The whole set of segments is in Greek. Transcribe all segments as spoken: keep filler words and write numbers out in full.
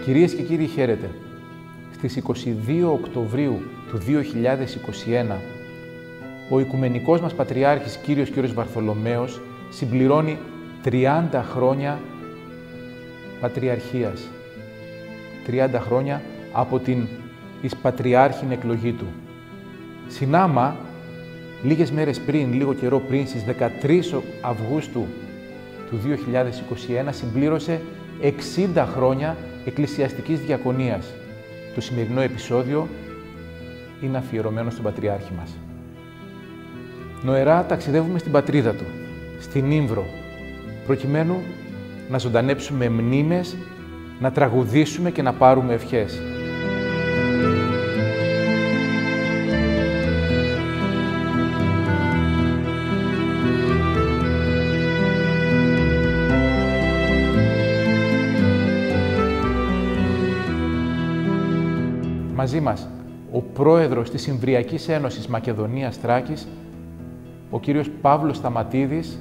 Κυρίες και κύριοι, χαίρετε. Στις είκοσι δύο Οκτωβρίου του δύο χιλιάδες είκοσι ένα, ο Οικουμενικός μας Πατριάρχης Κύριος Κύριος Βαρθολομαίος συμπληρώνει τριάντα χρόνια Πατριαρχίας. τριάντα χρόνια από την εις Πατριάρχην εκλογή του. Συνάμα, λίγες μέρες πριν, λίγο καιρό πριν, στις δεκατρείς Αυγούστου του δύο χιλιάδες είκοσι ένα, συμπλήρωσε εξήντα χρόνια εκκλησιαστικής διακονίας. Το σημερινό επεισόδιο είναι αφιερωμένο στον Πατριάρχη μας. Νοερά ταξιδεύουμε στην πατρίδα του, στην Ήμβρο, προκειμένου να ζωντανέψουμε μνήμες, να τραγουδήσουμε και να πάρουμε ευχές. Μαζί μας, ο πρόεδρος της Ιμβριακής Ένωσης Μακεδονίας Θράκης, ο κύριος Παύλος Σταματίδης,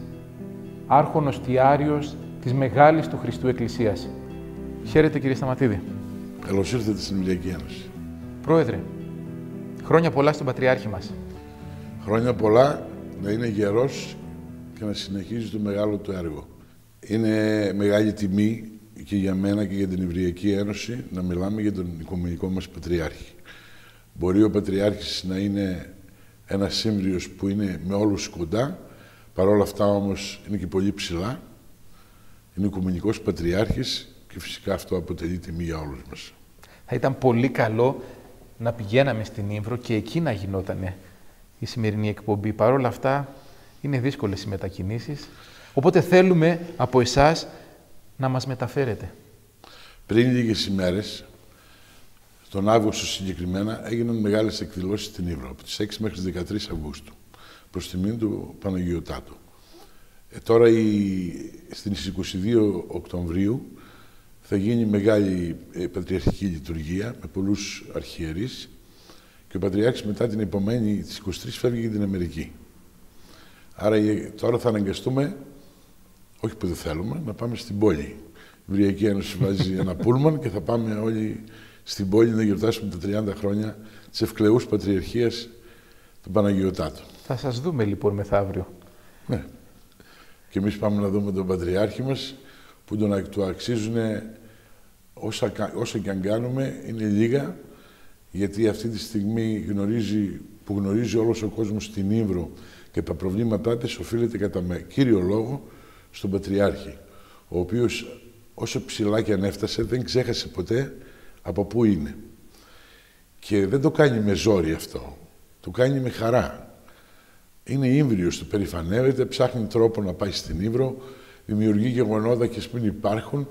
άρχον οστιάριος της Μεγάλης του Χριστού Εκκλησίας. Χαίρετε, κύριε Σταματίδη. Καλώς ήρθατε στην Ιμβριακή Ένωση. Πρόεδρε, χρόνια πολλά στον Πατριάρχη μας. Χρόνια πολλά, να είναι γερός και να συνεχίζει το μεγάλο του έργο. Είναι μεγάλη τιμή και για μένα και για την Ιμβριακή Ένωση να μιλάμε για τον Οικουμενικό μας Πατριάρχη. Μπορεί ο Πατριάρχης να είναι ένας σύμβριος που είναι με όλους κοντά, παρόλα αυτά όμως είναι και πολύ ψηλά. Είναι Οικουμενικός Πατριάρχης και φυσικά αυτό αποτελεί τιμή για όλους μας. Θα ήταν πολύ καλό να πηγαίναμε στην Ήμβρο και εκεί να γινόταν η σημερινή εκπομπή. Παρόλα αυτά είναι δύσκολες οι μετακινήσεις, οπότε θέλουμε από εσάς να μας μεταφέρετε. Πριν λίγες ημέρες, τον Αύγουστο συγκεκριμένα, έγιναν μεγάλες εκδηλώσεις στην Ήμβρο, από τις έξι μέχρι τις δεκατρείς Αυγούστου, προς τιμήν του Παναγιωτάτου. Ε, τώρα, η, στις είκοσι δύο Οκτωβρίου, θα γίνει μεγάλη ε, πατριαρχική λειτουργία, με πολλούς αρχιερείς, και ο Πατριάρχης μετά την επομένη, τις είκοσι τρεις, φεύγει για την Αμερική. Άρα ε, τώρα θα αναγκαστούμε, όχι που δεν θέλουμε, να πάμε στην πόλη. Η Ιμβριακή Ένωση βάζει ένα πούλμαν και θα πάμε όλοι στην πόλη να γιορτάσουμε τα τριάντα χρόνια της ευκλαιούς Πατριαρχίας του Παναγιωτάτου. Θα σας δούμε λοιπόν μεθαύριο. Ναι. Και εμείς πάμε να δούμε τον Πατριάρχη μας, που τον του αξίζουν όσα, όσα και αν κάνουμε, είναι λίγα, γιατί αυτή τη στιγμή γνωρίζει, που γνωρίζει όλος ο κόσμος την Ήμβρο και τα προβλήματά της, οφείλεται κατά με κύριο λόγο στον Πατριάρχη, ο οποίος όσο ψηλά και αν έφτασε δεν ξέχασε ποτέ από πού είναι. Και δεν το κάνει με ζόρι αυτό, το κάνει με χαρά. Είναι Ήμβριος, το περηφανεύεται, ψάχνει τρόπο να πάει στην Ήμβρο, δημιουργεί γεγονότα και ας μην υπάρχουν,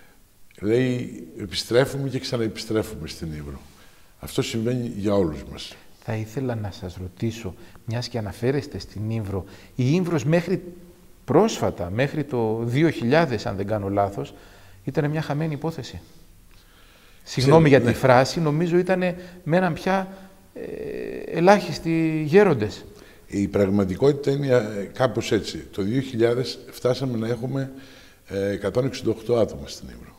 λέει επιστρέφουμε και ξαναεπιστρέφουμε στην Ήμβρο. Αυτό συμβαίνει για όλους μας. Θα ήθελα να σας ρωτήσω, μιας και αναφέρεστε στην Ήμβρο, η Ήμβρος μέχρι πρόσφατα, μέχρι το δύο χιλιάδες, αν δεν κάνω λάθος, ήταν μια χαμένη υπόθεση. Συγγνώμη για τη ναι. φράση, νομίζω ήταν με έναν πια ε, ελάχιστοι γέροντες. Η πραγματικότητα είναι κάπως έτσι. Το δύο χιλιάδες φτάσαμε να έχουμε ε, εκατόν εξήντα οκτώ άτομα στην Ήμβρο.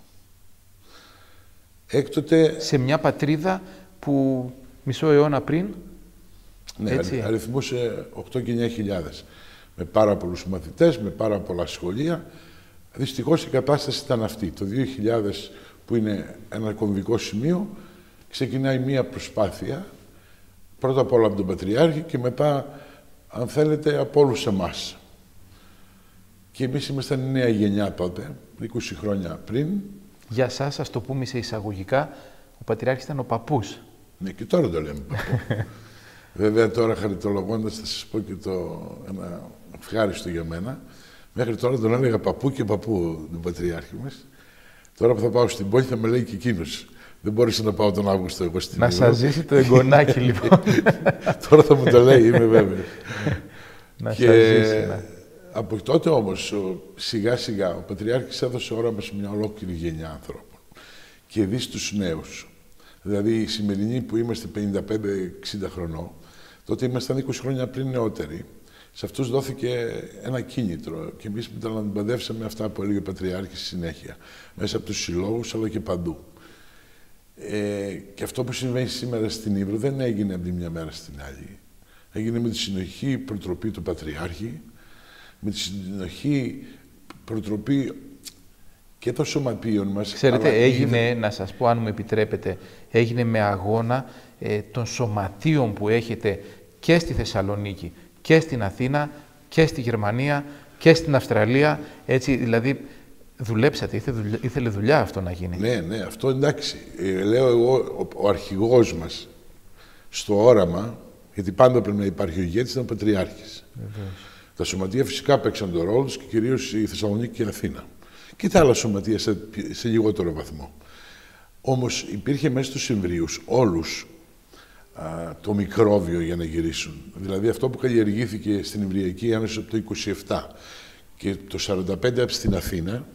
Έκτοτε... Σε μια πατρίδα που μισό αιώνα πριν, ναι, έτσι. αριθμούσε οκτώ και εννιά χιλιάδες. Με πάρα πολλούς μαθητές, με πάρα πολλά σχολεία. Δυστυχώς η κατάσταση ήταν αυτή. Το δύο χιλιάδες, που είναι ένα κομβικό σημείο, ξεκινάει μία προσπάθεια, πρώτα απ' όλα από τον Πατριάρχη και μετά, αν θέλετε, από όλους εμάς. Και εμείς ήμασταν η νέα γενιά τότε, είκοσι χρόνια πριν. Για σας, ας το πούμε σε εισαγωγικά, ο Πατριάρχης ήταν ο παππούς. Ναι, και τώρα το λέμε παππού. Βέβαια, τώρα χαριτολογώντας θα σας πω και το ένα ευχάριστο για μένα. Μέχρι τώρα τον έλεγα παππού και παππού τον Πατριάρχη μας. Τώρα που θα πάω στην πόλη θα με λέει και εκείνος. Δεν μπόρεσα να πάω τον Αύγουστο εγώ στην Να σας ζήσει το εγγονάκι λοιπόν. Τώρα θα μου το λέει, είμαι βέβαιος. Να και σας ζήσει, ναι. Από τότε όμως, σιγά σιγά, ο Πατριάρχης έδωσε όραμα σε μια ολόκληρη γενιά ανθρώπων. Και δει στους νέους. Δηλαδή, οι σημερινοί που είμαστε πενήντα πέντε εξήντα χρονών, τότε ήμασταν είκοσι χρόνια πριν νεότεροι. Σε αυτούς δόθηκε ένα κίνητρο και εμείς μεταλαμπαδεύσαμε αυτά που έλεγε ο Πατριάρχης συνέχεια, μέσα από τους συλλόγους αλλά και παντού. Ε, και αυτό που συμβαίνει σήμερα στην Ύβρο δεν έγινε από τη μια μέρα στην άλλη. Έγινε με τη συνοχή προτροπή του Πατριάρχη, με τη συνοχή προτροπή και των σωματείων μας. Ξέρετε, έγινε, έγινε, να σας πω αν μου επιτρέπετε, έγινε με αγώνα ε, των σωματείων που έχετε και στη Θεσσαλονίκη και στην Αθήνα και στη Γερμανία και στην Αυστραλία, έτσι, δηλαδή δουλέψατε, ήθελε δουλειά, ήθελε δουλειά αυτό να γίνει. Ναι, ναι, αυτό εντάξει. Ε, λέω εγώ, ο, ο αρχηγός μας στο όραμα, γιατί πάντα πρέπει να υπάρχει ο ηγέτης, ήταν ο Πατριάρχης. Βεβαίως. Τα σωματεία φυσικά παίξαν τον ρόλο τους και κυρίως η Θεσσαλονίκη και η Αθήνα. Και τα άλλα σωματεία σε, σε λιγότερο βαθμό. Όμως υπήρχε μέσα στους Ιμβρίους όλους α, το μικρόβιο για να γυρίσουν. Δηλαδή αυτό που καλλιεργήθηκε στην Ιμβριακή Ένωση από το είκοσι επτά και το σαράντα πέντε στην Αθήνα,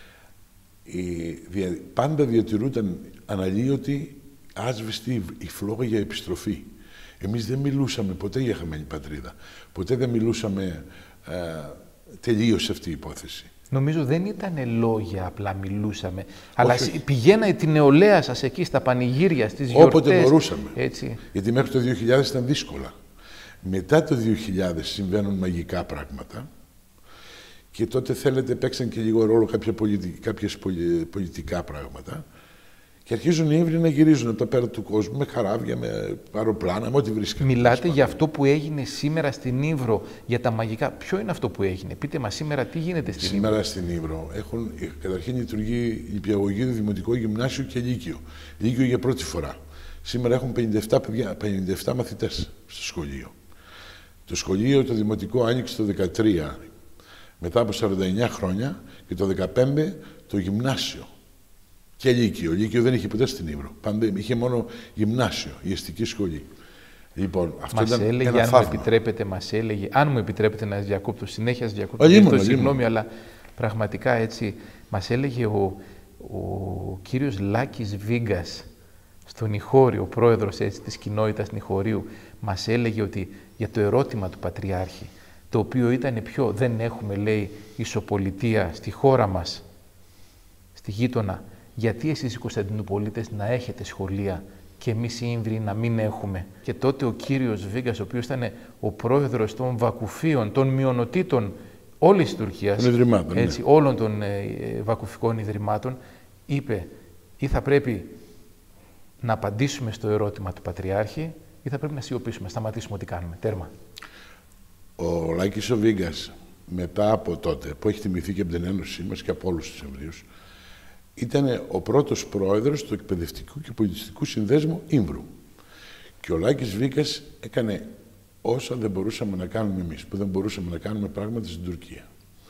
η, δια, πάντα διατηρούνταν αναλύωτη άσβηστη η φλόγα για επιστροφή. Εμείς δεν μιλούσαμε ποτέ για χαμένη πατρίδα. Ποτέ δεν μιλούσαμε ε, τελείωσε αυτή η υπόθεση. Νομίζω δεν ήταν λόγια, απλά μιλούσαμε. Όχι, αλλά όχι. Πηγαίνατε την νεολαία σας εκεί στα πανηγύρια, στις γιορτές. Όποτε μπορούσαμε. Έτσι. Γιατί μέχρι το δύο χιλιάδες ήταν δύσκολα. Μετά το δύο χιλιάδες συμβαίνουν μαγικά πράγματα και τότε θέλετε παίξαν και λίγο ρόλο κάποια πολιτι... κάποιες πολι... πολιτικά πράγματα και αρχίζουν οι Ύβροι να γυρίζουν από τα πέρα του κόσμου με καράβια, με αεροπλάνα, με ό,τι βρίσκαν. Μιλάτε για αυτό που έγινε σήμερα στην Ύβρο, για τα μαγικά. Ποιο είναι αυτό που έγινε? Πείτε μας σήμερα τι γίνεται στην σήμερα Ύβρο. Σήμερα στην Ύβρο έχουν, καταρχήν λειτουργεί νηπιαγωγείο, δημοτικό, γυμνάσιο και λύκειο. Λύκειο για πρώτη φορά. Σήμερα έχουν πενήντα επτά, παιδιά, πενήντα επτά μαθητές στο σχολείο. Το σχολείο, το δημοτικό, άνοιξε το δεκατρία, μετά από σαράντα εννιά χρόνια, και το δεκαπέντε το γυμνάσιο. Και λύκειο. Λύκειο δεν είχε ποτέ στην Ύβρο. Πάντα είχε μόνο γυμνάσιο, η αστική σχολή. Λοιπόν, αυτό μας ήταν έλεγε, ένα αν θαύμα. Μου επιτρέπετε, μας έλεγε, αν μου επιτρέπετε να διακόπτω, συνέχεια σας διακόπτω, συγγνώμη, αλλά πραγματικά έτσι, μας έλεγε ο, ο κύριος Λάκης Βίγκας, στον Νιχώριο, ο πρόεδρος έτσι, της κοινότητας Νιχωρίου, μας έλεγε ότι για το ερώτημα του Πατριάρχη, το οποίο ήταν ποιο, δεν έχουμε, λέει, ισοπολιτεία στη χώρα μας, στη γείτονα, γιατί εσείς οι Κωνσταντινουπολίτες να έχετε σχολεία και εμείς οι Ήμβροι να μην έχουμε? Και τότε ο κύριος Βίγκας, ο οποίος ήταν ο πρόεδρος των βακουφίων, των μειονοτήτων όλης της Τουρκίας, έτσι, ναι. όλων των ε, βακουφικών ιδρυμάτων, είπε ή θα πρέπει να απαντήσουμε στο ερώτημα του Πατριάρχη ή θα πρέπει να σιωπήσουμε, σταματήσουμε ό,τι κάνουμε. Τέρμα. Ο Λάκης ο Βίγκας, μετά από τότε, που έχει τιμηθεί και από την Ένωση μας και από όλους τους Ιμβρίους, ήταν ο πρώτος πρόεδρος του Εκπαιδευτικού και Πολιτιστικού Συνδέσμου Ύμβρου. Και ο Λάκης Βίγκας έκανε όσα δεν μπορούσαμε να κάνουμε εμείς, που δεν μπορούσαμε να κάνουμε πράγματα στην Τουρκία.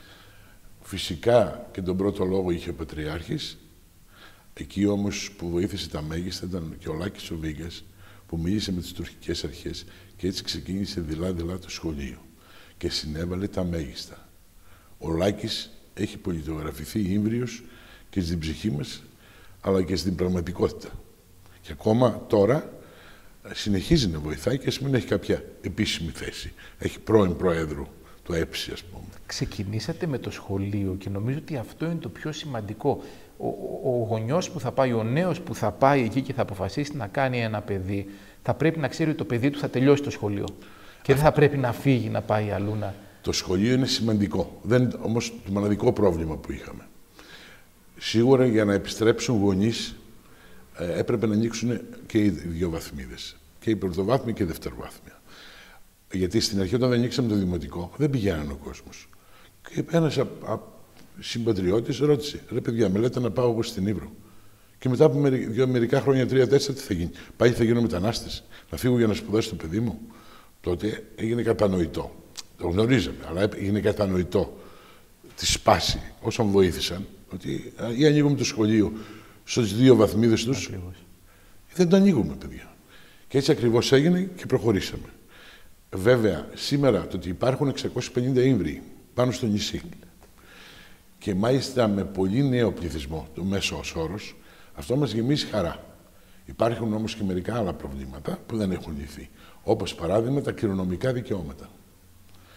Φυσικά και τον πρώτο λόγο είχε ο Πατριάρχης, εκεί όμως που βοήθησε τα μέγιστα ήταν και ο Λάκης ο Βίγκας, που μίλησε με τις τουρκικές αρχές και έτσι ξεκίνησε δειλά-δειλά το σχολείο και συνέβαλε τα μέγιστα. Ο Λάκης έχει πολιτογραφηθεί Ύμβριος και στην ψυχή μας, αλλά και στην πραγματικότητα. Και ακόμα τώρα συνεχίζει να βοηθάει και ας μην έχει κάποια επίσημη θέση. Έχει πρώην Προέδρου του ΕΠΣΙ, ας πούμε. Ξεκινήσατε με το σχολείο και νομίζω ότι αυτό είναι το πιο σημαντικό. Ο, ο, ο γονιός που θα πάει, ο νέος που θα πάει εκεί και θα αποφασίσει να κάνει ένα παιδί, θα πρέπει να ξέρει ότι το παιδί του θα τελειώσει το σχολείο. Και δεν θα πρέπει να φύγει, να πάει αλλού να... Το σχολείο είναι σημαντικό. Δεν είναι όμως το μοναδικό πρόβλημα που είχαμε. Σίγουρα για να επιστρέψουν γονείς ε, έπρεπε να ανοίξουν και οι δύο βαθμίδες. Και η πρωτοβάθμια και η δευτεροβάθμια. Γιατί στην αρχή όταν ανοίξαμε το δημοτικό δεν πηγαίνανε ο κόσμος. Και ένας συμπατριώτης ρώτησε: ρε παιδιά, με λέτε να πάω εγώ στην Ύβρο. Και μετά από μερι, μερικά χρόνια, τρία-τέσσερα, τι θα γίνει? Πάλι θα γίνω μετανάστης, να φύγω για να σπουδάσω το παιδί μου? Τότε έγινε κατανοητό. Το γνωρίζαμε, αλλά έγινε κατανοητό τη σπάση όσων βοήθησαν. Ότι ή ανοίγουμε το σχολείο στις δύο βαθμίδες τους, ή δεν το ανοίγουμε, παιδιά. Και έτσι ακριβώς έγινε και προχωρήσαμε. Βέβαια, σήμερα το ότι υπάρχουν εξακόσιοι πενήντα Ύμβροι πάνω στο νησί και μάλιστα με πολύ νέο πληθυσμό, το μέσο όρος, αυτό μας γεμίζει χαρά. Υπάρχουν όμως και μερικά άλλα προβλήματα που δεν έχουν λυθεί. Όπως παράδειγμα τα κληρονομικά δικαιώματα.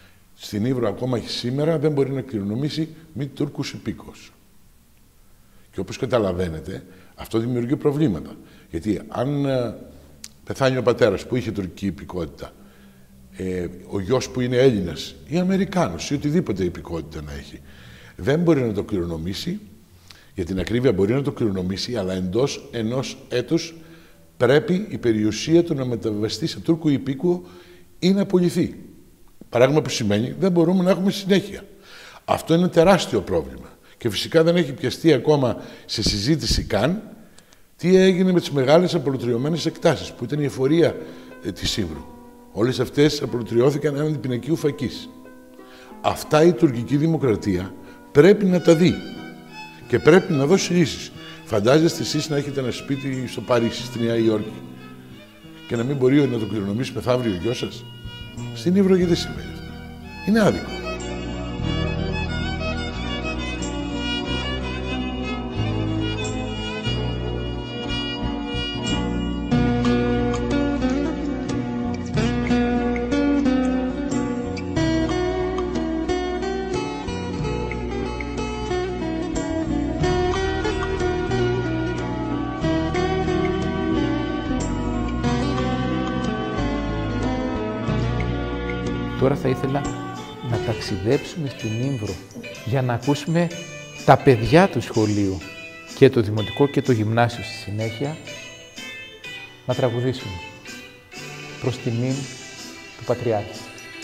Στην Ύβρο ακόμα και σήμερα δεν μπορεί να κληρονομήσει μη Τούρκους υπήκος. Και όπως καταλαβαίνετε, αυτό δημιουργεί προβλήματα. Γιατί αν ε, πεθάνει ο πατέρας που είχε τουρκική υπηκότητα, ε, ο γιος που είναι Έλληνας ή Αμερικάνος ή οτιδήποτε υπηκότητα να έχει, δεν μπορεί να το κληρονομήσει. Για την ακρίβεια μπορεί να το κληρονομήσει, αλλά εντός ενός έτους πρέπει η περιουσία του να μεταβιβαστεί σε Τούρκο υπήκουο ή να απολυθεί. Πράγμα που σημαίνει δεν μπορούμε να έχουμε συνέχεια. Αυτό είναι τεράστιο πρόβλημα. Και φυσικά δεν έχει πιαστεί ακόμα σε συζήτηση καν τι έγινε με τις μεγάλες απολυτριωμένες εκτάσεις, που ήταν η εφορία ε, της Ήμρου. Όλες αυτές απολυτριώθηκαν έναντι πινακίου φακής. Αυτά η τουρκική δημοκρατία πρέπει να τα δει και πρέπει να δώσει λύσεις. Φαντάζεστε εσείς να έχετε ένα σπίτι στο Παρίσι, στη Νέα Υόρκη, και να μην μπορεί να το κληρονομήσει μεθαύριο ο γιος σας? Στην Ήμρο γιατί δεν συμβαίνει αυτό? Είναι άδικο. Τώρα θα ήθελα να ταξιδέψουμε στην Ήμβρο για να ακούσουμε τα παιδιά του σχολείου, και το δημοτικό και το γυμνάσιο στη συνέχεια, να τραγουδήσουν προς τιμήν του Πατριάρχη.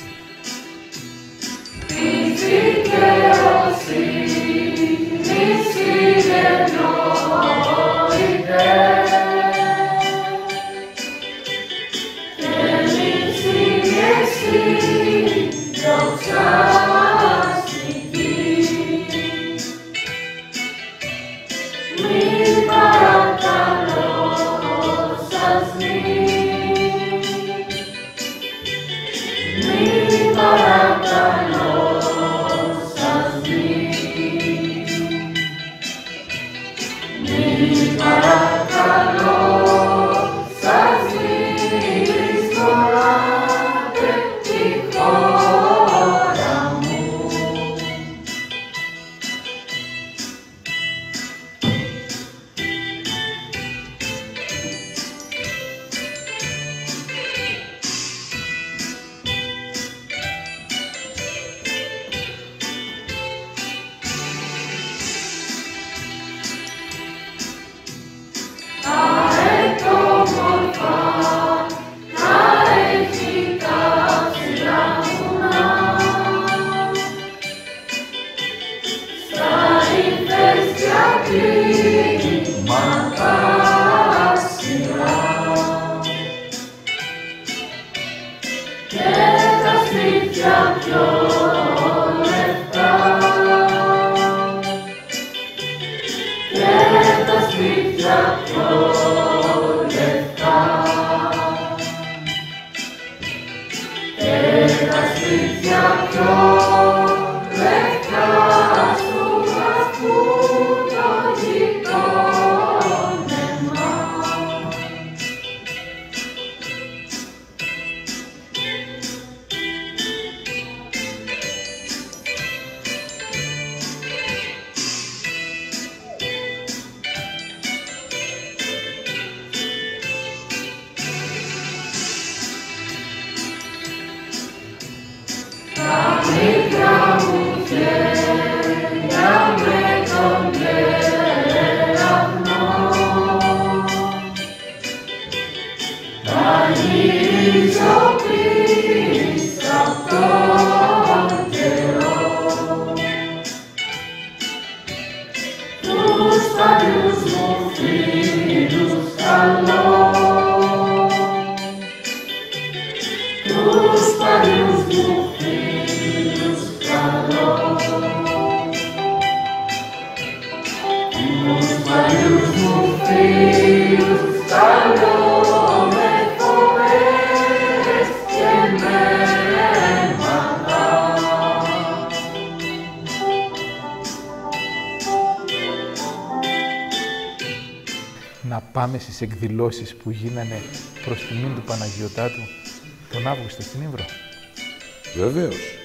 Να πάμε στις εκδηλώσεις που γίνανε προς τιμήν του Παναγιωτάτου τον Αύγουστο στην Ήμβρο. Βεβαίως.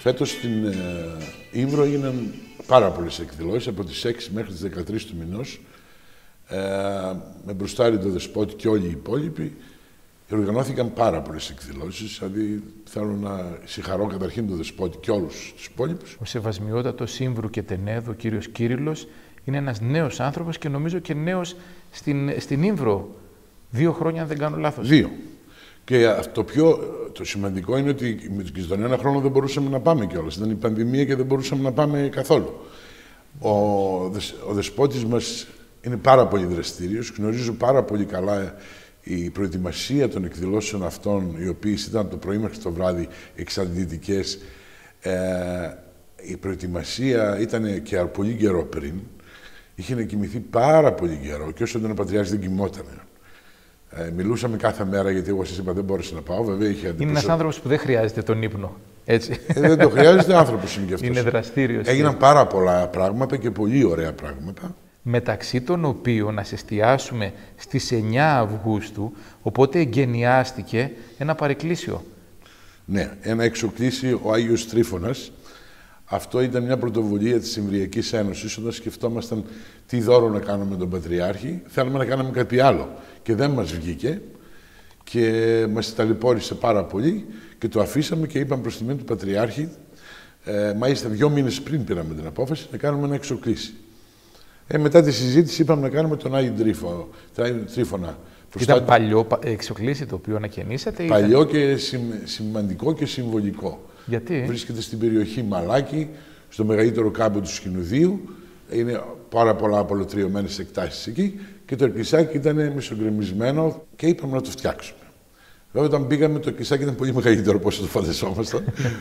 Φέτος στην ε, Ύβρο έγιναν πάρα πολλές εκδηλώσεις, από τις έξι μέχρι τις δεκατρείς του μηνός, ε, με μπροστάρι το Δεσπότη και όλοι οι υπόλοιποι. Οργανώθηκαν πάρα πολλές εκδηλώσεις, δηλαδή θέλω να συγχαρώ καταρχήν τον Δεσπότη και όλους τους υπόλοιπους. Ο σεβασμιότατος Ύμβρου και Τενέδου, ο κύριος Κύριλλος, είναι ένας νέος άνθρωπος και νομίζω και νέος στην, στην Ύμβρο. Δύο χρόνια, αν δεν κάνω λάθος. Δύο. Και το πιο το σημαντικό είναι ότι και στον ένα χρόνο δεν μπορούσαμε να πάμε κιόλας. Ήταν η πανδημία και δεν μπορούσαμε να πάμε καθόλου. Ο, ο Δεσπότης μας είναι πάρα πολύ δραστήριος. Γνωρίζω πάρα πολύ καλά η προετοιμασία των εκδηλώσεων αυτών, οι οποίες ήταν το πρωί μέχρι το βράδυ εξαντλητικές. Ε, η προετοιμασία ήταν και πολύ καιρό πριν. Είχε να κοιμηθεί πάρα πολύ καιρό και όσο ήταν ο Πατριάρχης δεν κοιμότανε. Ε, μιλούσαμε κάθε μέρα, γιατί εγώ σας είπα δεν μπόρεσα να πάω. Βέβαια, είχε είναι ένας άνθρωπος που δεν χρειάζεται τον ύπνο. Έτσι. Ε, δεν το χρειάζεται, άνθρωπος είναι κι αυτός. Είναι δραστήριος. Έγιναν και... πάρα πολλά πράγματα και πολύ ωραία πράγματα. Μεταξύ των οποίων να σε εστιάσουμε στις εννιά Αυγούστου, οπότε εγκαινιάστηκε ένα παρεκκλήσιο. Ναι, ένα εξοκλήσιο ο Άγιος Τρίφωνας. Αυτό ήταν μια πρωτοβουλία της Συμβριακής Ένωσης, όταν σκεφτόμασταν τι δώρο να κάνουμε τον Πατριάρχη. Θέλαμε να κάνουμε κάτι άλλο και δεν μας βγήκε και μας ταλαιπώρησε πάρα πολύ και το αφήσαμε και είπαμε προς τιμή του Πατριάρχη, ε, μάλιστα δύο μήνες πριν πήραμε την απόφαση, να κάνουμε ένα εξοκλήσι. Ε, μετά τη συζήτηση είπαμε να κάνουμε τον Άγιο Τρίφο, Τρίφωνα. Ήταν παλιό εξοκλήσι το οποίο ανακαινήσατε? Παλιό ήταν... και συμ, σημαντικό και συμβολικό. Γιατί? Βρίσκεται στην περιοχή Μαλάκη, στο μεγαλύτερο κάμπο του Σκηνουδίου. Είναι πάρα πολλά απολωτριωμένες εκτάσεις εκεί και το εκκλησάκι ήταν μισογκρεμισμένο και είπαμε να το φτιάξουμε. Βέβαια, όταν πήγαμε, το εκκλησάκι ήταν πολύ μεγαλύτερο από όσο το φανταζόμασταν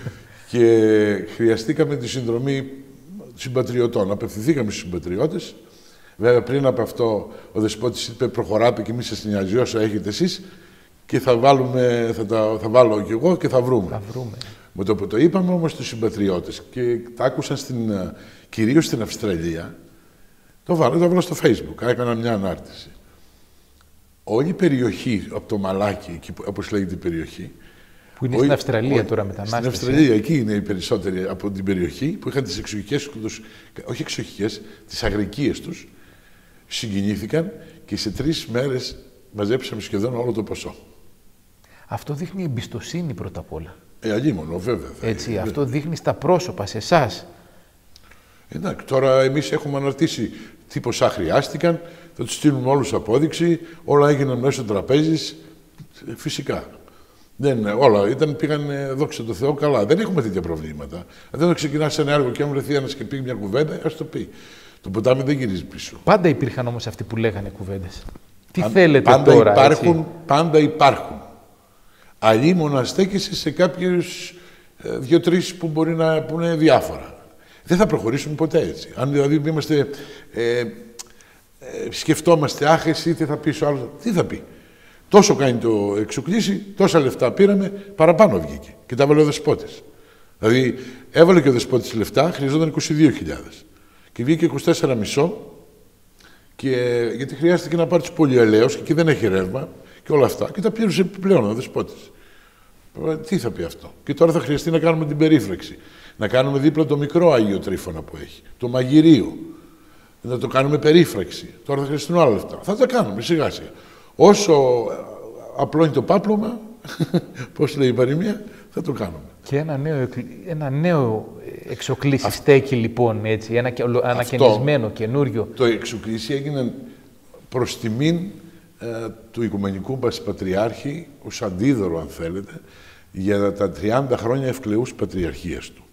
και χρειαστήκαμε τη συνδρομή συμπατριωτών. Απευθυνθήκαμε στους συμπατριώτες. Βέβαια, πριν από αυτό, ο Δεσπότης είπε: προχωράτε και μη σας νοιάζει όσο έχετε εσείς και θα, βάλουμε, θα, τα, θα βάλω κι εγώ και θα βρούμε. Θα βρούμε. Με το που το είπαμε όμως στους συμπατριώτες και τα άκουσαν στην, κυρίως στην Αυστραλία, το βάλω, το βάλω στο Facebook, έκανα μια ανάρτηση. Όλη η περιοχή από το Μαλάκι, εκεί, όπως λέγεται η περιοχή, που είναι ο, στην Αυστραλία ο, τώρα μετανάστευση. Στην Αυστραλία, εκεί είναι οι περισσότεροι από την περιοχή που είχαν τις εξοχικές τους, όχι εξοχικές, τις αγρικίες τους, συγκινήθηκαν και σε τρεις μέρες μαζέψαμε σχεδόν όλο το ποσό. Αυτό δείχνει εμπιστοσύνη πρώτα απ' όλα. Ε, αλλήμωνο, βέβαια. Έτσι, βέβαια. αυτό δείχνει στα πρόσωπα, σε εσάς. Εντάξει, τώρα εμείς έχουμε αναρτήσει τι ποσά χρειάστηκαν, θα τους στείλουμε όλους απόδειξη, όλα έγιναν μέσω τραπέζης, φυσικά. Δεν, όλα ήταν, πήγαν, δόξα τω Θεώ, καλά. Δεν έχουμε τέτοια προβλήματα. Αν δεν ξεκινάς ένα έργο και αν βρεθεί ένας και πει μια κουβέντα, ας το πει. Το ποτάμι δεν γυρίζει πίσω. Πάντα υπήρχαν όμως αυτοί που λέγανε κουβέντες. Τι Αν, θέλετε πάντα τώρα, υπάρχουν, έτσι. Πάντα υπάρχουν. Αλλήμον στέκεσαι σε κάποιους ε, δύο-τρεις που μπορεί να πούνε διάφορα. Δεν θα προχωρήσουμε ποτέ έτσι. Αν δηλαδή είμαστε, ε, ε, σκεφτόμαστε άχεση, τι θα πει ο άλλος, τι θα πει. Τόσο κάνει το εξοκλήσι, τόσα λεφτά πήραμε, παραπάνω βγήκε. Και τα έβαλε ο Δεσπότης. Δηλαδή, έβαλε και ο Δεσπότης λεφτά, χρειαζόταν είκοσι δύο χιλιάδες. Και βγήκε είκοσι τέσσερα κόμμα πέντε, και, γιατί χρειάστηκε να πάρει τους πολυελαίους και εκεί δεν έχει ρεύμα και όλα αυτά. Και τα πλήρωσε επιπλέον ο Δεσπότης. Τι θα πει αυτό. Και τώρα θα χρειαστεί να κάνουμε την περίφραξη. Να κάνουμε δίπλα το μικρό Άγιο Τρίφωνα που έχει, το μαγειρίο. Να το κάνουμε περίφραξη. Τώρα θα χρειαστούν άλλα λεφτά. Θα τα κάνουμε σιγά σιγά. Όσο απλό είναι το πάπλωμα, πώς λέει η παροιμία, θα το κάνουμε. Και ένα νέο, ένα νέο εξοκλήσι στέκει λοιπόν έτσι, ένα ανακαινισμένο, καινούριο. Το εξοκλήσι έγινε προς τιμήν ε, του Οικουμενικού Πατριάρχη, ως αντίδωρο αν θέλετε, για τα τριάντα χρόνια ευκλεούς πατριαρχίας του.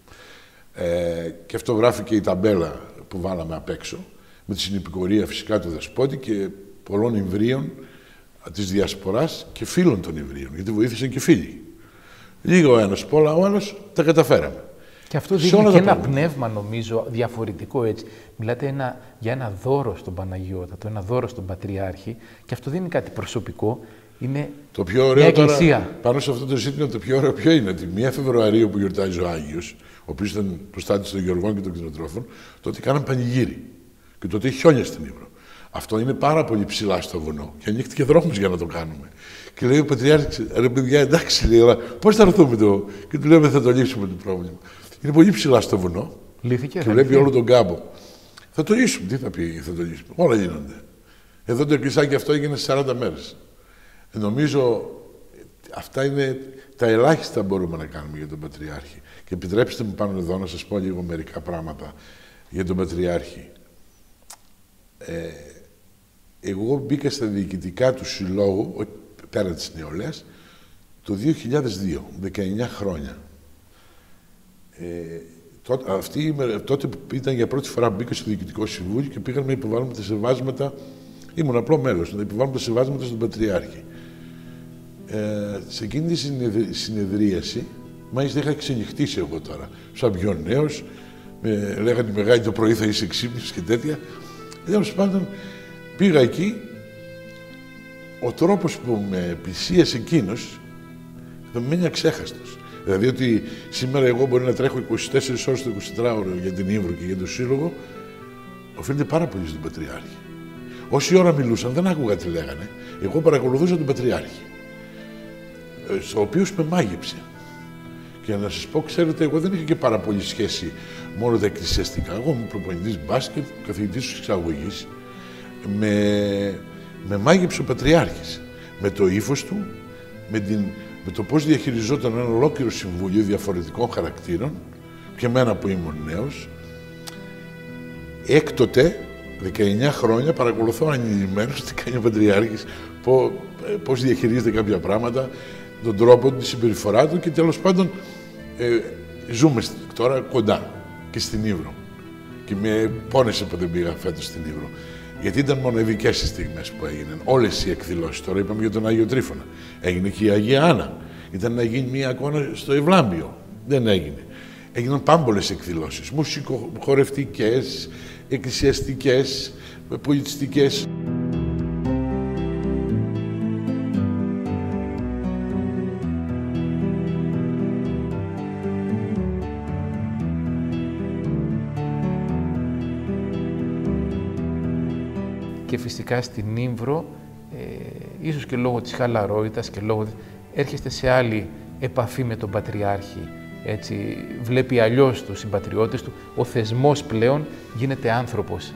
Ε, και αυτό γράφει και η ταμπέλα που βάλαμε απ' έξω, με τη συνυπηκορία φυσικά του Δεσπότη και πολλών Ιμβρίων της Διασποράς και φίλων των Ιμβρίων, γιατί βοήθησαν και φίλοι. Λίγο ο ένας, πολλά ο άλλος, τα καταφέραμε. Και αυτό δείχνει και ένα πνεύμα, νομίζω, διαφορετικό έτσι. Μιλάτε ένα, για ένα δώρο στον Παναγιώτατο, ένα δώρο στον Πατριάρχη, και αυτό δεν είναι κάτι προσωπικό, είναι το πιο ωραίο μια τώρα, εκκλησία. Πάνω σε αυτό το ζήτημα, το πιο ωραίο ποιο είναι, ότι μία Φεβρουαρίου που γιορτάζει ο Άγιος, ο οποίος ήταν προστάτης των Γεωργών και των κτηνοτρόφων, τότε κάναν πανηγύρι. Και τότε είχε χιόνια στην Ύβρο. Αυτό είναι πάρα πολύ ψηλά στο βουνό. Και ανοίχτηκε δρόμος για να το κάνουμε. Και λέει ο Πατριάρχης, ρε παιδιά, εντάξει, λέει, αλλά πώς θα έρθουμε το. Και του λέμε, θα το λύσουμε το πρόβλημα. Είναι πολύ ψηλά στο βουνό. Λύθηκε. Και βλέπει όλο τον κάμπο. Θα το λύσουμε. Τι θα πει, θα το λύσουμε. Όλα γίνονται. Εδώ το εκκλησάκι αυτό έγινε σε σαράντα μέρες. Ε, νομίζω αυτά είναι τα ελάχιστα που μπορούμε να κάνουμε για τον Πατριάρχη. Και επιτρέψτε μου πάνω εδώ να σας πω λίγο μερικά πράγματα για τον Πατριάρχη. Ε, εγώ μπήκα στα διοικητικά του συλλόγου, πέρα της νεολαίας, το δύο χιλιάδες δύο, δεκαεννιά χρόνια. Ε, τότε, αυτή, τότε ήταν για πρώτη φορά που μπήκα στο Διοικητικό Συμβούλιο και πήγαμε να υποβάλουμε τα σεβάσματα. Ήμουν απλό μέλος, να υποβάλουμε τα σεβάσματα στον Πατριάρχη. Ε, σε εκείνη τη συνεδρίαση, μάλιστα είχα ξενυχτήσει εγώ τώρα, σαν πιο νέος, με λέγανε οι μεγάλοι το πρωί θα είσαι ξύπνης και τέτοια. Τέλος πάντων, πήγα εκεί, ο τρόπος που με πλησίασε εκείνος, θα με μένει αξέχαστος. Δηλαδή ότι σήμερα εγώ μπορεί να τρέχω είκοσι τέσσερις ώρες το εικοσιτετράωρο για την Ήμβρο και για τον Σύλλογο, οφείλεται πάρα πολύ στον Πατριάρχη. Όση ώρα μιλούσαν, δεν άκουγα τι λέγανε. Εγώ παρακολουθούσα τον Πατριάρχη, ο οποίος με μάγεψε. Και να σας πω, ξέρετε, εγώ δεν είχα και πάρα πολύ σχέση μόνο τα εκκλησιαστικά. Εγώ ήμουν προπονητής μπάσκετ, καθηγητής της εξαγωγής. Με, με μάγεψε ο Πατριάρχης. Με το ύφος του, με, την, με το πώς διαχειριζόταν ένα ολόκληρο συμβούλιο διαφορετικών χαρακτήρων, και εμένα που ήμουν νέος. Έκτοτε, δεκαεννιά χρόνια, παρακολουθώ ανηλυμένος τι κάνει ο Πατριάρχης, πώς διαχειρίζεται κάποια πράγματα, τον τρόπο του, τη συμπεριφορά του και τέλος πάντων ε, ζούμε τώρα κοντά και στην Ήμβρο. Και με πόνεσε που δεν πήγα φέτος στην Ήμβρο. Γιατί ήταν μοναδικές οι στιγμές που έγιναν. Όλες οι εκδηλώσεις. Τώρα είπαμε για τον Άγιο Τρίφωνα. Έγινε και η Αγία Άννα. Ήταν να γίνει μια εικόνα στο Ευλάμπιο. Δεν έγινε. Έγιναν πάμπολες εκδηλώσεις. Μουσικοχορευτικές, εκκλησιαστικές, πολιτιστικές. Και φυσικά στην Ήμβρο, ε, ίσως και λόγω της χαλαρότητας και λόγω... έρχεστε σε άλλη επαφή με τον Πατριάρχη. Έτσι, βλέπει αλλιώς τους συμπατριώτες του. Ο θεσμός πλέον γίνεται άνθρωπος.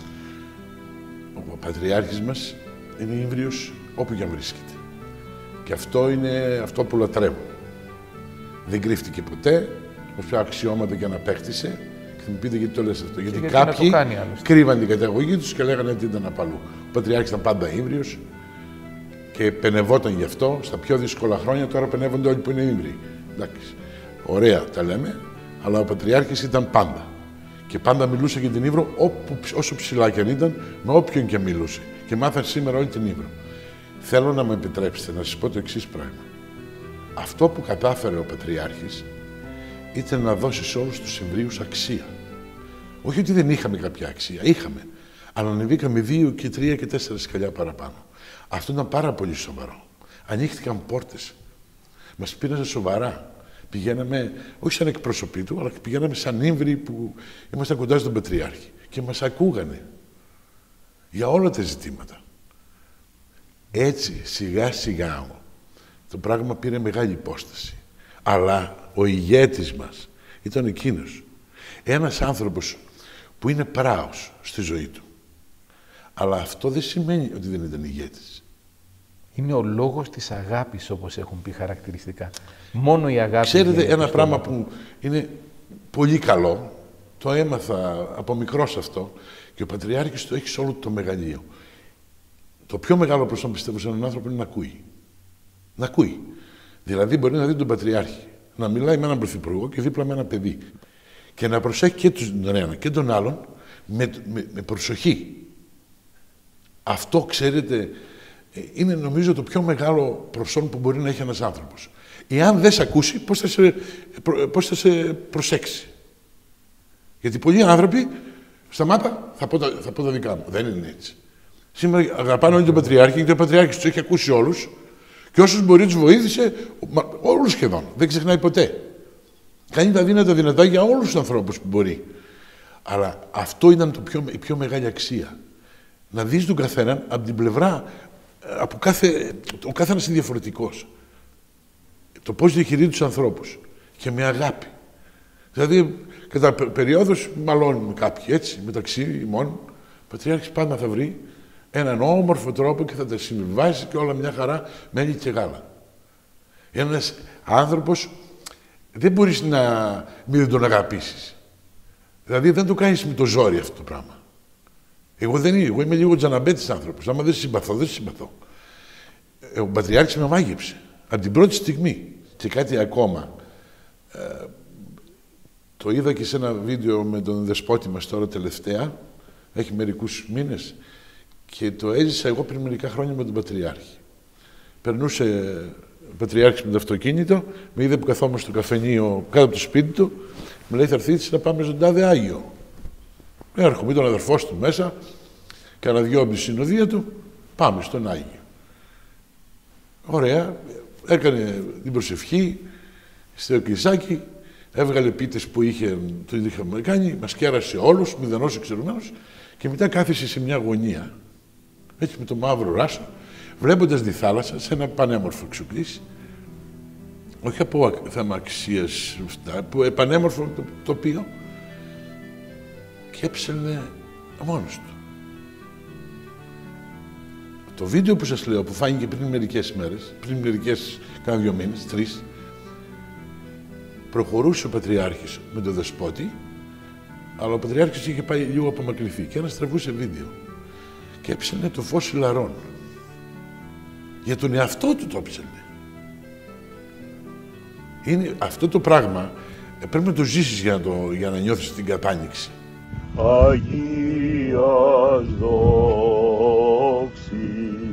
Ο Πατριάρχης μας είναι Ήμβριος όπου και αν βρίσκεται. Και αυτό είναι αυτό που λατρεύω. Δεν κρύφτηκε ποτέ, όποια αξιώματα και αναπαίχτησε. Θα μου πείτε γιατί το λες αυτό. Γιατί, γιατί κάποιοι κάνει, κρύβαν την καταγωγή τους και λέγανε ότι ήταν απαλού. Ο Πατριάρχης ήταν πάντα Ήμβριος και πενευόταν γι' αυτό. Στα πιο δύσκολα χρόνια τώρα πενεύονται όλοι που είναι Ήμβριοι. Εντάξει. Ωραία τα λέμε, αλλά ο Πατριάρχης ήταν πάντα. Και πάντα μιλούσε για την Ήμβρο όπου, όσο ψηλά και αν ήταν, με όποιον και μιλούσε. Και μάθαν σήμερα όλη την Ήμβρο. Θέλω να μου επιτρέψετε να σας πω το εξής πράγμα. Αυτό που κατάφερε ο Πατριάρχης ήταν να δώσει σε όλους τους Ιμβρίους αξία. Όχι ότι δεν είχαμε κάποια αξία, είχαμε. Αλλά ανεβήκαμε δύο και τρία και τέσσερα σκαλιά παραπάνω. Αυτό ήταν πάρα πολύ σοβαρό. Ανοίχτηκαν πόρτες. Μας πήραν σοβαρά. Πηγαίναμε, όχι σαν εκπρόσωποι του, αλλά πηγαίναμε σαν Ήμβροι που ήμασταν κοντά στον Πατριάρχη. Και μας ακούγανε για όλα τα ζητήματα. Έτσι, σιγά σιγά, το πράγμα πήρε μεγάλη υπόσταση. Αλλά ο ηγέτης μας ήταν εκείνος. Ένας άνθρωπος που είναι πράος στη ζωή του. Αλλά αυτό δεν σημαίνει ότι δεν ήταν ηγέτης. Είναι ο λόγος της αγάπης, όπως έχουν πει χαρακτηριστικά. Μόνο η αγάπη... Ξέρετε, ένα πράγμα που είναι πολύ καλό, το έμαθα από μικρός αυτό, και ο Πατριάρχης το έχει σε όλο το μεγαλείο. Το πιο μεγάλο προς τον πιστεύω σε έναν άνθρωπο είναι να ακούει. Να ακούει. Δηλαδή μπορεί να δει τον Πατριάρχη, να μιλάει με έναν πρωθυπουργό και δίπλα με ένα παιδί. Και να προσέχει και τον ένα και τον άλλον με, με, με προσοχή. Αυτό, ξέρετε, είναι νομίζω το πιο μεγάλο προσόν που μπορεί να έχει ένας άνθρωπος. Εάν δεν σε ακούσει, πώς θα σε, πώς θα σε προσέξει. Γιατί πολλοί άνθρωποι, σταμάτα, θα πω, τα, θα πω τα δικά μου. Δεν είναι έτσι. Σήμερα αγαπάνε όλοι τον Πατριάρχη, γιατί ο Πατριάρχης τους έχει ακούσει όλους και όσους μπορεί τους βοήθησε, όλους σχεδόν. Δεν ξεχνάει ποτέ. Κάνει τα δύνατα δυνατά για όλους τους ανθρώπους που μπορεί. Αλλά αυτό ήταν το πιο, η πιο μεγάλη αξία. Να δεις τον καθέναν από την πλευρά, από κάθε, ο καθένας είναι διαφορετικός. Το πώς διαχειρίζει τους ανθρώπους και με αγάπη. Δηλαδή, κατά περιόδους μαλώνουμε κάποιοι, έτσι, μεταξύ ημών. Ο Πατριάρχης πάντα θα βρει έναν όμορφο τρόπο και θα τα συμβιβάζει και όλα μια χαρά, μέλι και γάλα. Ένας άνθρωπος δεν μπορείς να μην τον αγαπήσεις. Δηλαδή, δεν το κάνεις με το ζόρι αυτό το πράγμα. Εγώ δεν είμαι, εγώ είμαι λίγο τζαναμπέτης άνθρωπος. Άμα δεν συμπαθώ, δεν συμπαθώ. Ο Πατριάρχης με μάγεψε. Από την πρώτη στιγμή. Και κάτι ακόμα. Ε, το είδα και σε ένα βίντεο με τον δεσπότη μας τώρα τελευταία. Έχει μερικούς μήνες. Και το έζησα εγώ πριν μερικά χρόνια με τον Πατριάρχη. Περνούσε ο Πατριάρχης με το αυτοκίνητο, με είδε που καθόμουν στο καφενείο κάτω από το σπίτι του, μου λέει: θα έρθεις να πάμε στον τάδε Άγιο. Έρχομαι, τον αδερφός του μέσα, κάνα δυο από τη συνοδεία του, πάμε στον Άγιο. Ωραία, έκανε την προσευχή στο εκκλησάκι, έβγαλε πίτες που είχε, το είχαμε κάνει, μας κέρασε όλους, μηδενός εξαιρουμένος, και μετά κάθισε σε μια γωνία, έτσι με το μαύρο ράσο, βλέποντας τη θάλασσα σε ένα πανέμορφο εξουκλήσι, όχι από θέμα αξίας, από πανέμορφο τοπίο, και έψελνε μόνος του. Το βίντεο που σας λέω, που φάνηκε πριν μερικές μέρες, πριν μερικές, κάνα δύο μήνες, τρεις, προχωρούσε ο Πατριάρχης με τον δεσπότη, αλλά ο Πατριάρχης είχε πάει λίγο απομακρυνθεί και ένας τραβούσε βίντεο. Και έψελνε το φως ηλαρών. Για τον εαυτό του το έψελνε. Είναι αυτό το πράγμα, πρέπει να το ζήσεις για να, το, για να νιώθεις την κατάνοιξη. Αγίας δόξης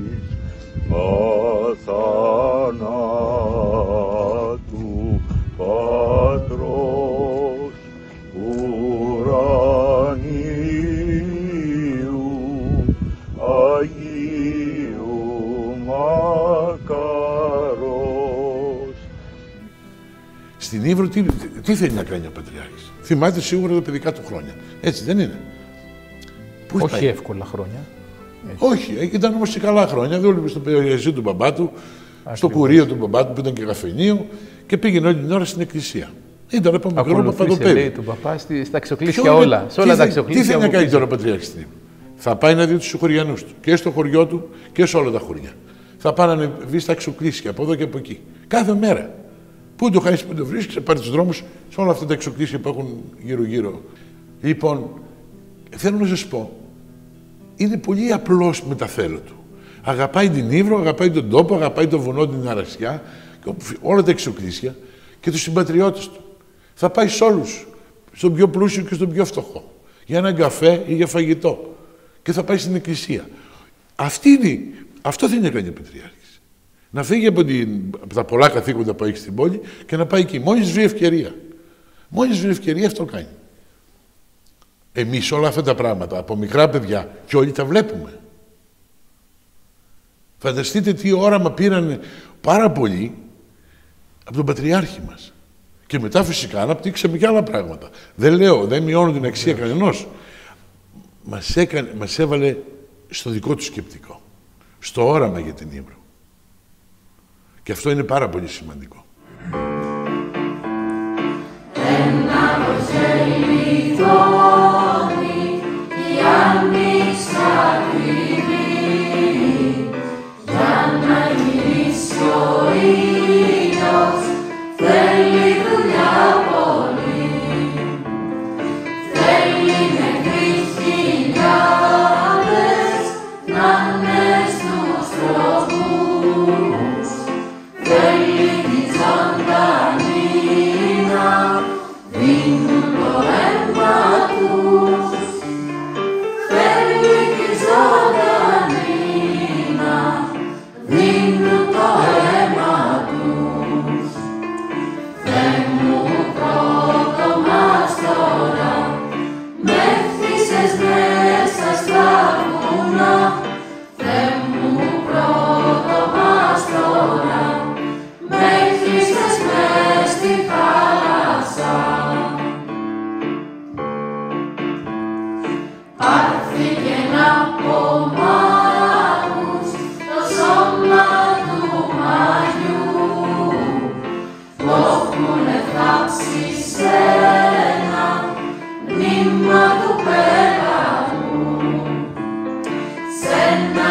αθανάτου Πατρός ουρανίου Αγίου Μακαρός. Στην Ύβρο τι, τι θέλει να κάνει ο Πατριάρχης? Θυμάται σίγουρα τα παιδικά του χρόνια. Έτσι δεν είναι? Πού όχι πάει? Εύκολα χρόνια. Έτσι. Όχι, ήταν όμως και καλά χρόνια. Δούλευε στο περιεργείο του μπαμπά του, ακριβώς, στο κουρείο του μπαμπά του που ήταν και καφενείο, και πήγαινε όλη την ώρα στην εκκλησία. Ήταν από μικρό παπαδοπέδι. Λέει του παπά στη, στα αξιοκλήσια όλα. Σε όλα τα αξιοκλήσια. Τι θέλει να κάνει τώρα ο Πατριάρχης στην Ύβρο? Θα πάει να δει τους χωριανούς του και στο χωριό του και σε όλα τα χωριά. Θα πάει να βγει στα αξιοκλήσια από εδώ και από εκεί. Κάθε μέρα. Πού το χάσει, πού το βρίσκει, πάρει τους δρόμους σε όλα αυτά τα εξοκλήσια που έχουν γύρω-γύρω. Λοιπόν, θέλω να σας πω, είναι πολύ απλός με τα θέλω του. Αγαπάει την Ύβρο, αγαπάει τον τόπο, αγαπάει το βουνό, την Αρασιά, όλα τα εξοκλήσια και τους συμπατριώτες του. Θα πάει σε όλους, στον πιο πλούσιο και στον πιο φτωχό, για έναν καφέ ή για φαγητό. Και θα πάει στην εκκλησία. Αυτή είναι, αυτό δεν έκανε ο Πατριάρχης. Να φύγει από, την, από τα πολλά καθήκοντα που έχει στην πόλη και να πάει εκεί. Μόλις βρει ευκαιρία. Μόλις βρει ευκαιρία, αυτό κάνει. Εμείς όλα αυτά τα πράγματα, από μικρά παιδιά, και όλοι τα βλέπουμε. Φανταστείτε τι όραμα πήραν πάρα πολύ από τον Πατριάρχη μας. Και μετά φυσικά αναπτύξαμε και άλλα πράγματα. Δεν λέω, δεν μειώνω την αξία κανενός. Μας, έκανε, μας έβαλε στο δικό του σκεπτικό. Στο όραμα για την Ύβρο. Και αυτό είναι πάρα πολύ σημαντικό. Ένα βοσέλι τόνι κι άνοιξα κρυβή για να γυρίσει ο ήλιος θέλει δουλειά πολύ. Θέλει νεκροί χιλιάδες να είναι στους τροχούς. Θέλει τη ζωντανή να δίνουν το αίμα τους. Θέλει τη ζωντανή να δίνουν το αίμα τους. Θεέ μου πρώτο μας τώρα, με χτίσες μέσα στα βουνά.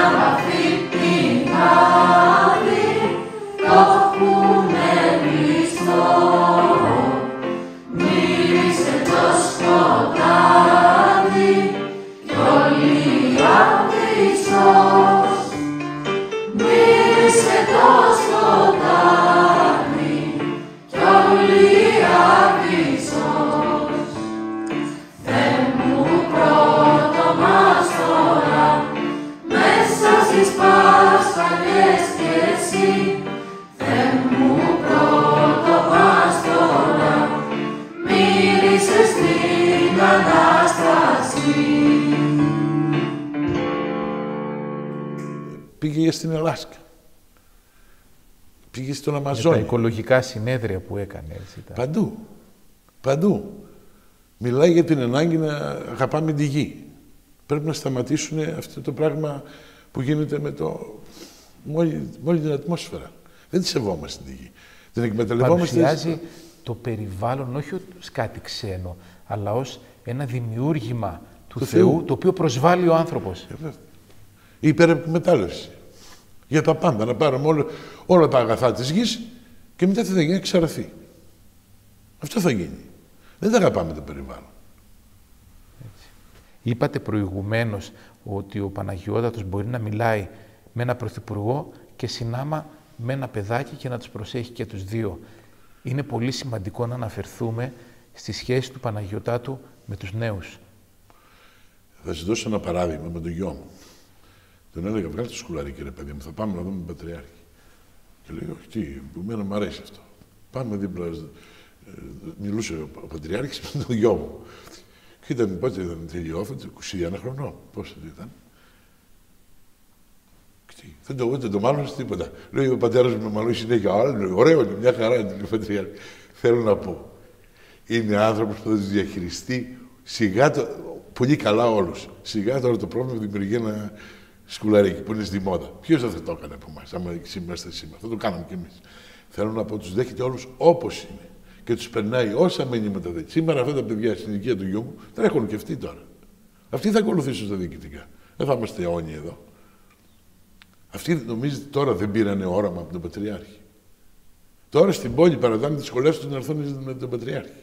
Πήγε στην Αλάσκα. Πήγε στον Αμαζόνιο. Με τα οικολογικά συνέδρια που έκανε. Έτσι, τα... Παντού. Παντού. Μιλάει για την ανάγκη να αγαπάμε τη γη. Πρέπει να σταματήσουν αυτό το πράγμα που γίνεται με, το... με, όλη... με όλη την ατμόσφαιρα. Δεν τη σεβόμαστε τη γη. Την εκμεταλλευόμαστε. Παρουσιάζει το περιβάλλον όχι ως κάτι ξένο, αλλά ως ένα δημιούργημα του, του Θεού, Θεού, το οποίο προσβάλλει ο άνθρωπος. Ε, η υπερεκμετάλλευση. Για τα πάντα, να πάρουμε όλο, όλα τα αγαθά της γης και μετά τι θα γίνει, εξαρθεί. Αυτό θα γίνει. Δεν τα αγαπάμε το περιβάλλον. Έτσι. Είπατε προηγουμένως ότι ο Παναγιώτατος μπορεί να μιλάει με ένα πρωθυπουργό και συνάμα με ένα παιδάκι και να τους προσέχει και τους δύο. Είναι πολύ σημαντικό να αναφερθούμε στη σχέση του Παναγιωτάτου με τους νέους. Θα σας δώσω ένα παράδειγμα με τον γιο μου. Τον έλεγα, βγάλε το σκουλάρι, κύριε παιδί μου, θα πάμε να δούμε τον Πατριάρχη. Και λέει, όχι, τι, εμένα μου αρέσει αυτό. Πάμε δίπλα. Μιλούσε ο Πατριάρχης με τον γιο μου. Και ήταν, πότε ήταν τελειόφετο, είκοσι ένα χρονών. Πόσο ήταν. Και τι, δεν το ούτε το μάλλον τίποτα. Λέει, ο πατέρας μου με μαλλούει συνέχεια. Άλλο, ωραίο είναι, μια χαρά είναι ο Πατριάρχη. Θέλω να πω, είναι άνθρωπος που θα τους διαχειριστεί σιγά το, πολύ καλά όλους. Σιγά τώρα το πρόβλημα δημιουργεί ένα σκουλαρίκι που είναι στη μόδα. Ποιος δεν θα το έκανε από εμάς, άμα είμαστε σήμερα. Θα το κάναμε κι εμείς. Θέλω να πω, τους δέχεται όλους όπως είναι. Και τους περνάει όσα μηνύματα δεν. Σήμερα αυτά τα παιδιά στην ηλικία του γιού μου τρέχουν και αυτοί τώρα. Αυτοί θα ακολουθήσουν στα διοικητικά. Δεν θα είμαστε αιώνιοι εδώ. Αυτοί νομίζετε τώρα δεν πήρανε όραμα από τον Πατριάρχη. Τώρα στην πόλη παρατάνε τις σχολές τους να έρθουν με τον Πατριάρχη.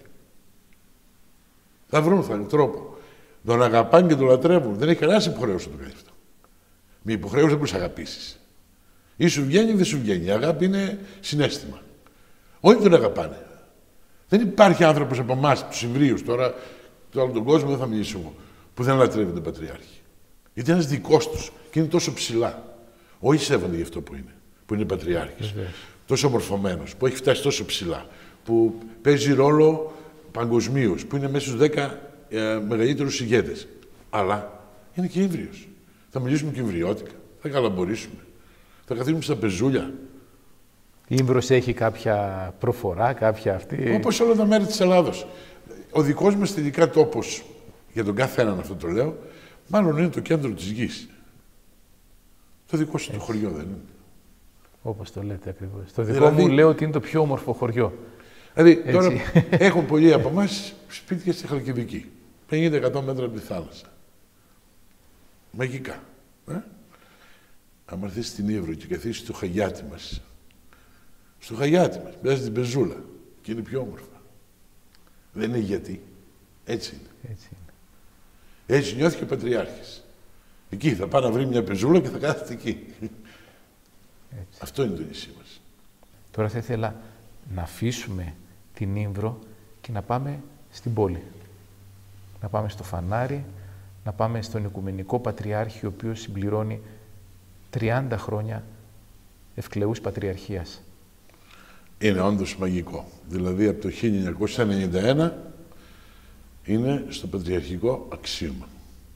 Θα βρουν θα, τρόπο. Τον αγαπάνε και τον λατρεύουν. Δεν έχει κανένα υποχρέωση να το κάνει αυτό. Με υποχρέωση δεν μπορεί να αγαπήσει. Ή σου βγαίνει ή δεν σου βγαίνει. Η αγάπη είναι συναίσθημα. Όλοι τον αγαπάνε. Δεν υπάρχει άνθρωπος από εμάς, τους Ιμβρίους, τώρα, τώρα τον κόσμο δεν θα μιλήσω εγώ, που δεν λατρεύει τον Πατριάρχη. Γιατί είναι ένας δικός τους και είναι τόσο ψηλά. Όχι σέβονται γι' αυτό που είναι, που είναι Πατριάρχης. Mm-hmm. Τόσο μορφωμένος, που έχει φτάσει τόσο ψηλά, που παίζει ρόλο παγκοσμίως, που είναι μέσα στους δέκα ε, μεγαλύτερους ηγέτες. Αλλά είναι και Ιμβρίος. Θα μιλήσουμε και Ιμβριώτικα, θα καλαμπορήσουμε, θα καθίσουμε στα πεζούλια. Η Ήμβρος έχει κάποια προφορά, κάποια αυτή. Όπως όλα τα μέρη της Ελλάδος. Ο δικός μας τελικά τόπος, για τον κάθε έναν αυτό το λέω, μάλλον είναι το κέντρο της γης. Το δικό σου το χωριό δεν είναι. Όπως το λέτε ακριβώς. Το δικό δηλαδή, μου λέω ότι είναι το πιο όμορφο χωριό. Δηλαδή έτσι. Τώρα έχουν πολλοί από εμάς σπίτια στη Χαλκιδική. πενήντα εκατό μέτρα από τη θάλασσα. Μαγικά. Ε? Αν έρθεις στην Ήμβρο και καθίσεις στο χαγιάτι μας. Στο χαγιάτι μας, μέσα στην πεζούλα. Και είναι πιο όμορφα. Δεν είναι γιατί. Έτσι είναι. Έτσι, είναι. Έτσι νιώθει και ο Πατριάρχης. Εκεί θα πάει να βρει μια πεζούλα και θα κάθεται εκεί. Έτσι. Αυτό είναι το νησί μας. Τώρα θα ήθελα να αφήσουμε την Ήμβρο και να πάμε στην πόλη. Να πάμε στο Φανάρι, να πάμε στον Οικουμενικό Πατριάρχη, ο οποίος συμπληρώνει τριάντα χρόνια ευκλεούς πατριαρχίας. Είναι όντως μαγικό. Δηλαδή από το χίλια εννιακόσια ενενήντα ένα είναι στο πατριαρχικό αξίωμα.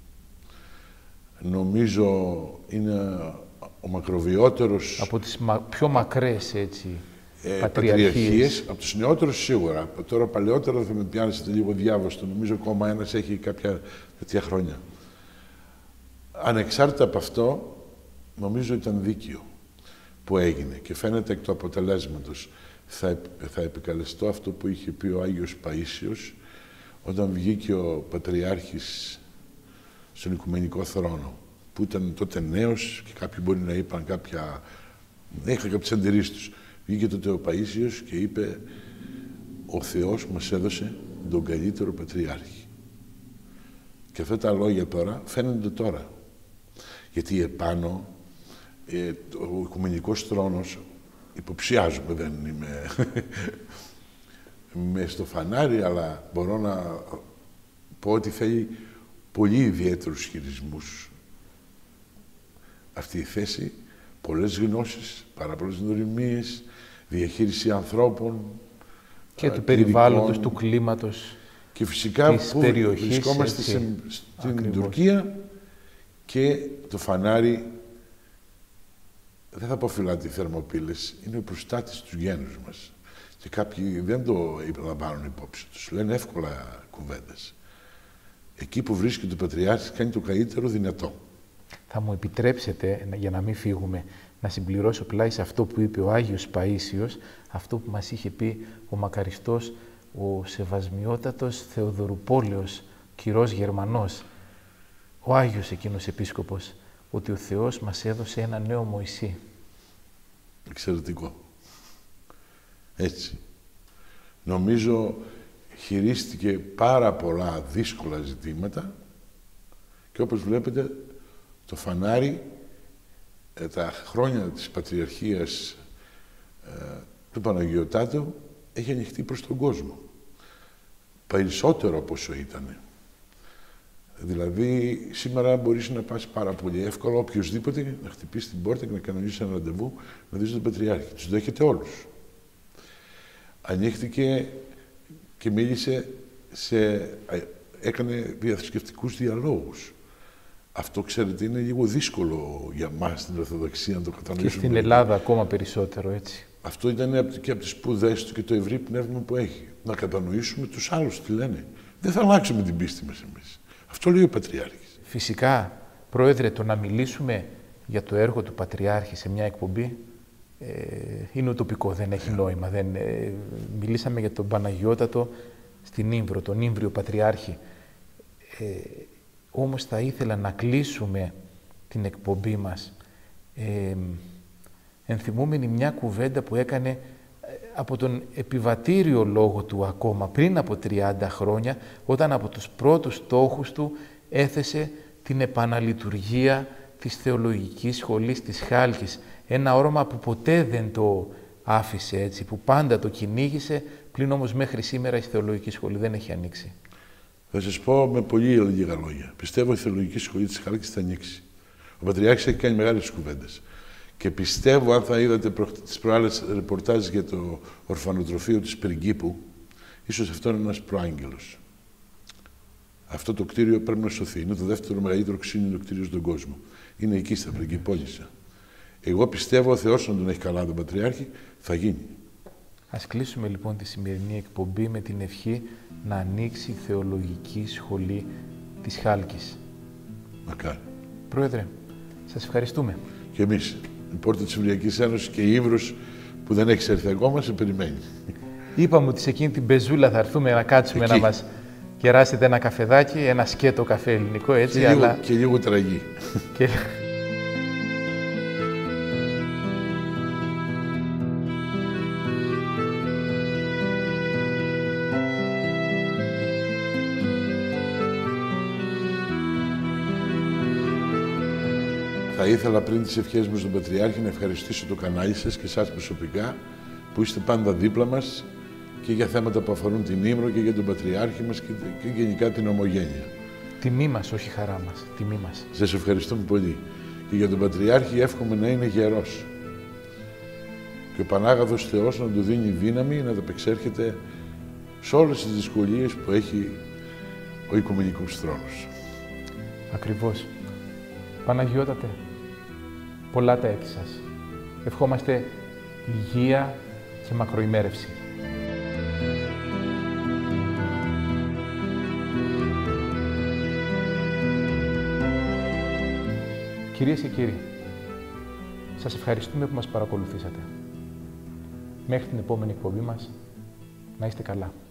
Νομίζω είναι ο μακροβιότερος... Από τις μα... πιο μακρές, έτσι, ε, πατριαρχίες. πατριαρχίες. Από τους νεότερους σίγουρα. Τώρα παλαιότερα θα με πιάνετε λίγο διάβαστο. Νομίζω ακόμα ένας έχει κάποια τέτοια χρόνια. Ανεξάρτητα από αυτό, νομίζω ήταν δίκαιο που έγινε και φαίνεται εκ του αποτελέσματος. Θα, θα επικαλεστώ αυτό που είχε πει ο Άγιος Παΐσιος όταν βγήκε ο Πατριάρχης στον Οικουμενικό θρόνο που ήταν τότε νέος και κάποιοι μπορεί να είπαν κάποια... Είχα κάποιες αντιρρήσεις τους. Βγήκε τότε ο Παΐσιος και είπε «Ο Θεός μας έδωσε τον καλύτερο Πατριάρχη». Και αυτά τα λόγια τώρα φαίνονται τώρα. Γιατί επάνω ε, ο Οικουμενικός Θρόνος, υποψιάζομαι, δεν είμαι, είμαι στο φανάρι, αλλά μπορώ να πω ότι θέλει πολύ ιδιαίτερους χειρισμούς. Αυτή η θέση, πολλές γνώσεις, πάρα πολλές γνωριμίες, διαχείριση ανθρώπων, και του περιβάλλοντος, του κλίματος, και φυσικά της που περιοχής, βρισκόμαστε έτσι, σε, στην ακριβώς. Τουρκία και το φανάρι, δεν θα πω φυλάτι θερμοπύλες, είναι ο προστάτης τους γένους μας. Και κάποιοι δεν το λαμβάνουν υπόψη τους, λένε εύκολα κουβέντες. Εκεί που βρίσκεται ο Πατριάρχης κάνει το καλύτερο δυνατό. Θα μου επιτρέψετε, για να μην φύγουμε, να συμπληρώσω πλάι σε αυτό που είπε ο Άγιος Παΐσιος, αυτό που μας είχε πει ο μακαριστός, ο σεβασμιότατος Θεοδωρουπόλεως, κυρός Γερμανός, ο Άγιος εκείνος επίσκοπος, ότι ο Θεός μας έδωσε ένα νέο Μωυσή. Εξαιρετικό. Έτσι. Νομίζω χειρίστηκε πάρα πολλά δύσκολα ζητήματα και όπως βλέπετε το φανάρι τα χρόνια της Πατριαρχίας ε, του Παναγιωτάτου έχει ανοιχτεί προς τον κόσμο. Περισσότερο από όσο ήταν. Δηλαδή, σήμερα μπορείς να πας πάρα πολύ εύκολα, οποιοδήποτε, να χτυπήσει την πόρτα και να κανονίσει ένα ραντεβού, να δεις τον Πατριάρχη. Τους δέχεται όλους. Ανοίχτηκε και μίλησε σε... έκανε διαθρησκευτικούς διαλόγους. Αυτό, ξέρετε, είναι λίγο δύσκολο για μας στην Ορθοδοξία να το κατανοήσουμε. Και στην Ελλάδα ακόμα περισσότερο, έτσι. Αυτό ήταν και από τις σπουδές του και το ευρύ πνεύμα που έχει. Να κατανοήσουμε τους άλλους τι λένε. Δεν θα αλλάξουμε την πίστη μας εμείς. Αυτό λέει ο Πατριάρχης. Φυσικά, Πρόεδρε, το να μιλήσουμε για το έργο του Πατριάρχη σε μια εκπομπή ε, είναι ουτοπικό, δεν έχει yeah. νόημα. Δεν, ε, μιλήσαμε για τον Παναγιώτατο στην Ήμβρο, τον Ήμβριο Πατριάρχη. Ε, όμως θα ήθελα να κλείσουμε την εκπομπή μας ε, ενθυμούμενη μια κουβέντα που έκανε από τον επιβατήριο λόγο του ακόμα πριν από τριάντα χρόνια, όταν από τους πρώτους στόχους του έθεσε την επαναλειτουργία της Θεολογικής Σχολής της Χάλκης. Ένα όρομα που ποτέ δεν το άφησε έτσι, που πάντα το κυνήγησε, πλην όμως μέχρι σήμερα η Θεολογική Σχολή δεν έχει ανοίξει. Θα σας πω με πολύ λίγα λόγια. Πιστεύω η Θεολογική Σχολή της Χάλκης θα ανοίξει. Ο Πατριάρχης έχει κάνει μεγάλες κουβέντες. Και πιστεύω, αν θα είδατε προ... τις προάλλες ρεπορτάζ για το ορφανοτροφείο της Πριγκίπου, ίσως αυτό είναι ένας προάγγελος. Αυτό το κτίριο πρέπει να σωθεί. Είναι το δεύτερο μεγαλύτερο ξύνινο κτίριο στον κόσμο. Είναι εκεί στα Πριγκιπόλισσα. Εγώ πιστεύω ο Θεός, αν τον έχει καλά τον Πατριάρχη, θα γίνει. Ας κλείσουμε λοιπόν τη σημερινή εκπομπή με την ευχή να ανοίξει η Θεολογική Σχολή της Χάλκης. Μακάρι. Πρόεδρε, σας ευχαριστούμε. Και εμείς. Η πόρτα της Ευρωπαϊκής Ένωσης και η Ύβρος που δεν έχει έρθει ακόμα, σε περιμένει. Είπαμε ότι σε εκείνη την πεζούλα θα έρθουμε να κάτσουμε εκεί. Να μας κεράσετε ένα καφεδάκι, ένα σκέτο καφέ ελληνικό, έτσι, και αλλά... Λίγο, και λίγο τραγί. Και... Θα ήθελα πριν τις ευχές μου στον Πατριάρχη να ευχαριστήσω το κανάλι σας και εσάς προσωπικά που είστε πάντα δίπλα μας και για θέματα που αφορούν την Ύμρο και για τον Πατριάρχη μας και, και γενικά την ομογένεια. Τιμή μας, όχι χαρά μας. Τιμή μας. Σας ευχαριστούμε πολύ. Και για τον Πατριάρχη εύχομαι να είναι γερός. Και ο Πανάγαθος Θεός να του δίνει δύναμη να ταπεξέρχεται σε όλες τις δυσκολίες που έχει ο Οικουμενικός Θρόνος. Ακριβώς. Παναγιώτατε, πολλά τα έτη σας. Ευχόμαστε υγεία και μακροημέρευση. Κυρίες και κύριοι, σας ευχαριστούμε που μας παρακολουθήσατε. Μέχρι την επόμενη εκπομπή μας, να είστε καλά.